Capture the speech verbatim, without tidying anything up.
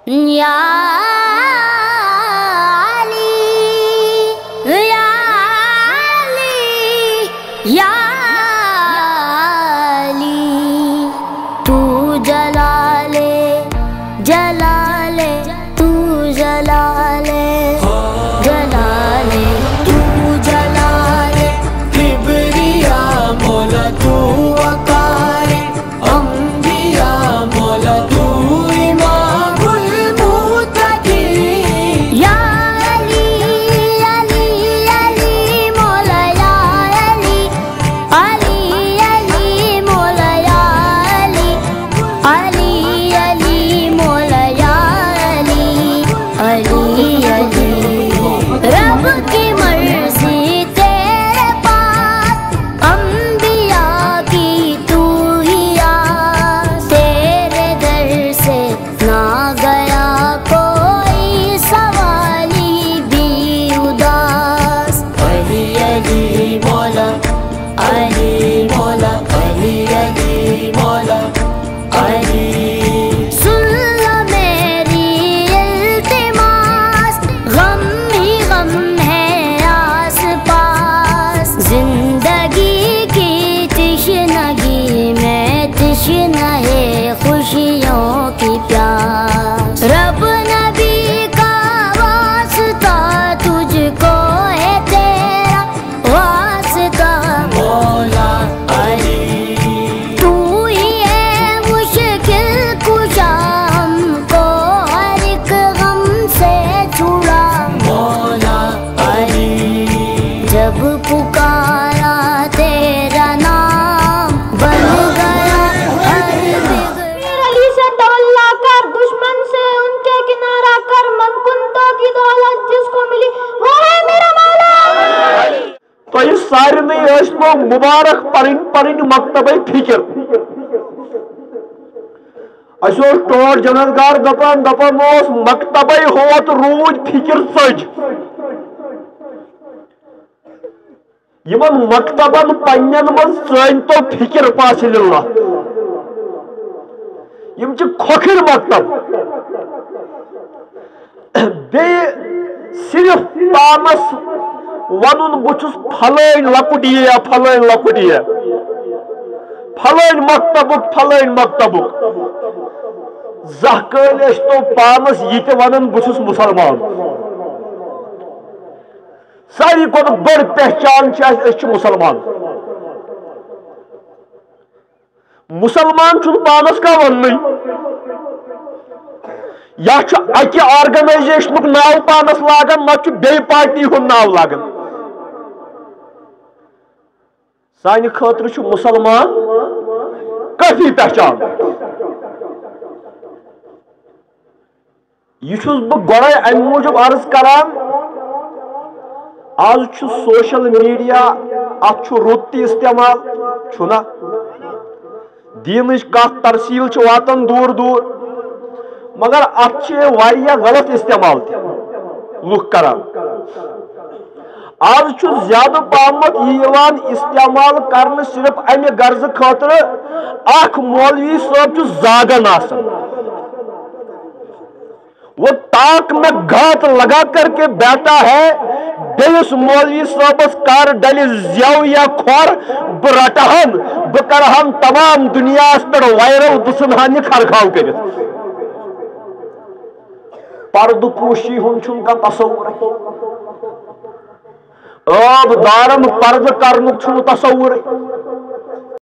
या अली या अली या अली तू जलाले जलाले तू जलाले जलाले तू जलाले किबरिया मौला तू वक़ार अंबिया मौला तू सारे मुबारक पढ़ पढ़ मकतब फिक्र असो टोट जनतगार दपान दपान मकतब होत रूज फिक्र सज यमन मकतबन पन्न मन सन तो फिक्र पासिल्ला यम खोखिर मकतब बे सिर्फ पानस वन बुछुस फलन लकुट या फलन लकुट या फलन मकतबुक फलन मकतबुक जहकल तो पानस ये वन बुछुस मुसलमान सारी को बड़ पहचान मुसलमान मुसलमान पानस का वन या अकि ऑर्गनाइजेशन नाव पानस लागन न बे पार्टी हुंद नाव लागन सानि खतर मुसलमान काफी पहचान यह गोड़े अम मूजूब अर्ज करान आज सोशल मीडिया अत रुत इस्तेमाल छुना दीन कत तरसील वातन दूर दूर मगर अत गलत इस्तेमाल लुक करान आज ज्यादा पहमत यह इस्तेमाल करने सिर्फ अमे गर्ज खतर अख मौलवी साहब जागन आसन वो ताक में घात लगा करके बैठा है बेस मौलवी साहबस कर डल ज्यव या खोर बह रटहन बह करहन तमाम दुनिया पे वायरल बह सुनहन खरखाव कर पर्द पोशी हुन का तस्वुर अब दारम पर्द कर तस्वुर